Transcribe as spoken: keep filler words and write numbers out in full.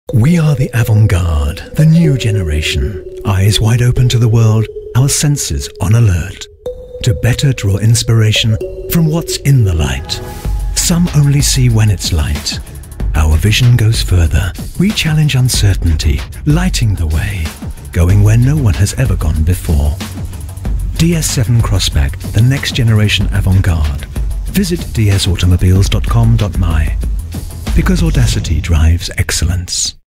We are the avant-garde, the new generation. Eyes wide open to the world, our senses on alert. To better draw inspiration from what's in the light. Some only see when it's light. Our vision goes further. We challenge uncertainty, lighting the way, going where no one has ever gone before. D S seven Crossback, the next generation avant-garde. Visit d s automobiles dot com dot m y. Because audacity drives excellence.